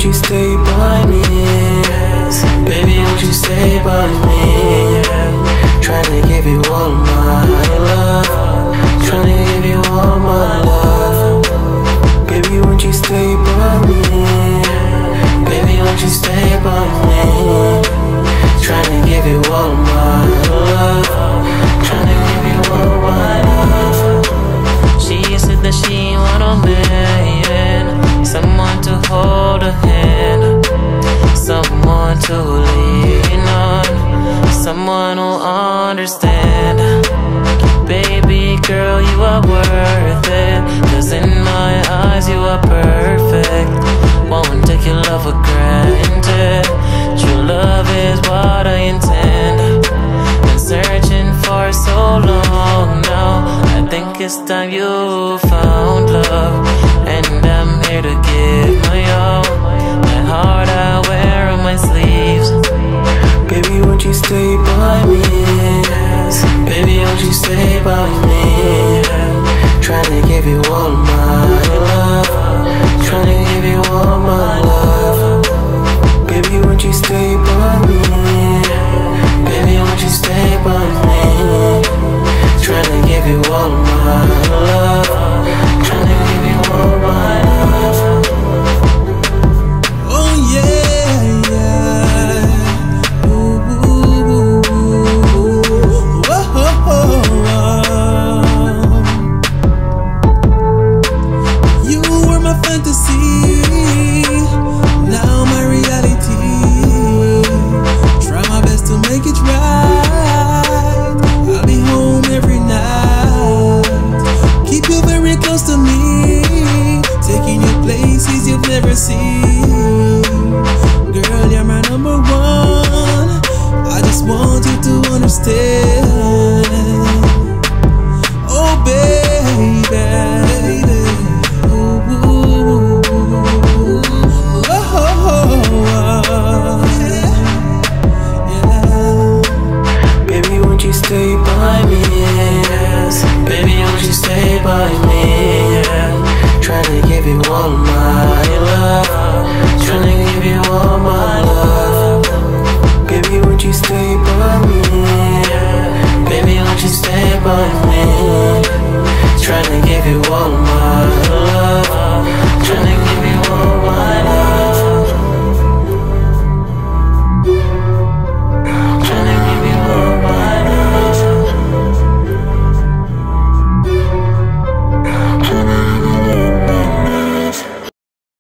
you stay by me? Baby, won't you stay by me? Tryna give you all my love, tryna give you all my love. Baby, won't you stay by me? Baby, won't you stay by me? Tryna give you all my love, tryna give you all my love. She said that she want a man, someone to hold her hand, someone to lean on, someone who'll understand. Baby girl, you are worth it, 'cause in my eyes you are perfect. Won't take your love for granted. True love is what I intend. Been searching for so long now. I think it's time you found love, and I'm here to give my all. My heart I wear on my sleeves. Baby, won't you stay by me? Baby, won't you stay by me? Tryna give you all my love, tryna give you all my love. Baby, won't you stay by me? Baby, won't you stay by me? Tryna give you all my love, tryna give you all my love. Oh yeah, yeah. Ooh, ooh, ooh, ooh. Whoa. You were my fantasy, now my reality. Try my best to make it right. I'll be home every night. Keep you very close to me, taking you places you've never seen. Girl, you're my number one. I just want you to understand.